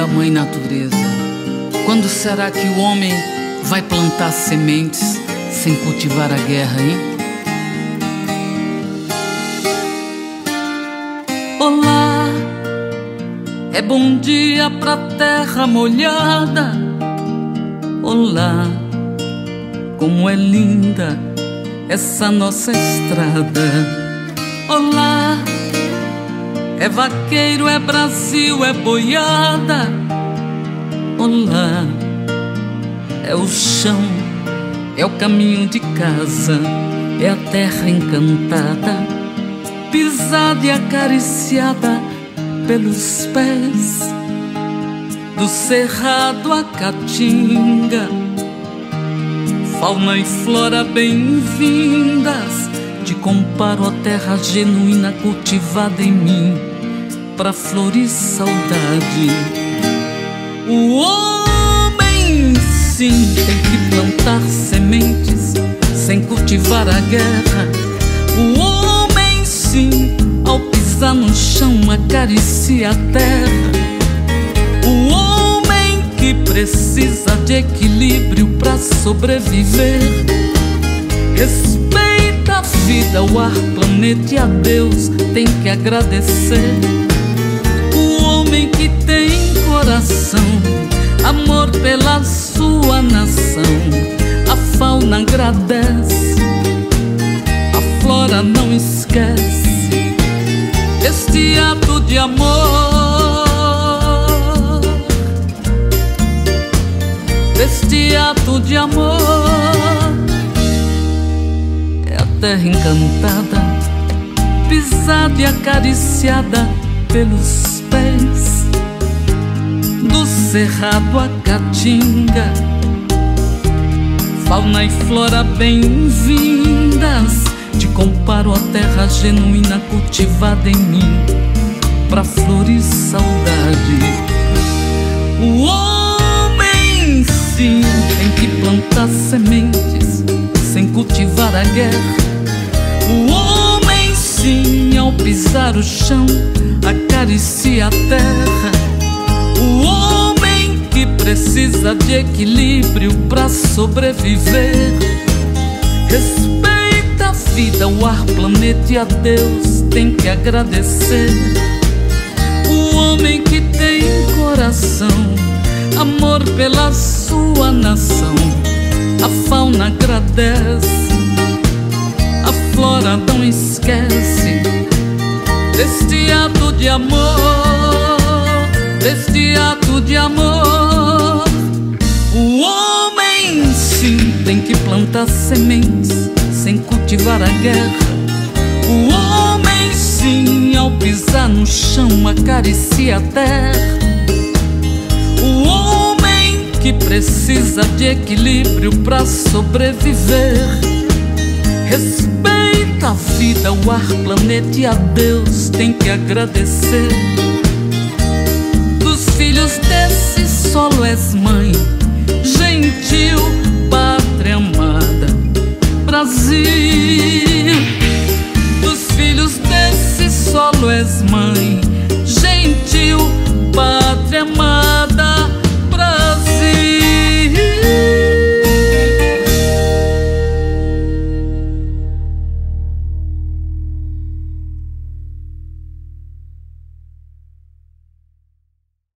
da mãe natureza. Quando será que o homem vai plantar sementes sem cultivar a guerra, hein? Olá, é bom dia pra terra molhada. Olá, como é linda essa nossa estrada. Olá, é vaqueiro, é Brasil, é boiada. Olá, é o chão, é o caminho de casa, é a terra encantada, pisada e acariciada pelos pés do cerrado à caatinga. Fauna e flora bem-vindas, te comparo à terra genuína cultivada em mim pra florir saudade. O homem sim tem que plantar sementes sem cultivar a guerra. O homem sim, ao pisar no chão, acaricia a terra. O homem que precisa de equilíbrio pra sobreviver, respeita a vida, o ar, planeta e a Deus tem que agradecer. O homem que tem coração, amor pela sua nação, a fauna agradece, a flora não esquece este ato de amor, este ato de amor. É a terra encantada, pisada e acariciada pelos pés do cerrado à caatinga. Fauna e flora bem-vindas, te comparo à terra genuína cultivada em mim pra florir saudade. O homem sim tem que plantar sementes sem cultivar a guerra. O homem sim, ao pisar o chão, acaricia a terra. O homem que precisa de equilíbrio pra sobreviver, respeita a vida, o ar, planeta e a Deus tem que agradecer. O homem que tem coração, amor pela sua nação, a fauna agradece, a flora não esquece deste ato de amor, deste ato de amor. O homem sim tem que plantar sementes sem cultivar a guerra. O homem sim, ao pisar no chão, acaricia a terra. O homem que precisa de equilíbrio pra sobreviver, respeita a vida, o ar, planeta e a Deus tem que agradecer. Dos filhos desse solo és mãe, gentil, pátria amada, Brasil.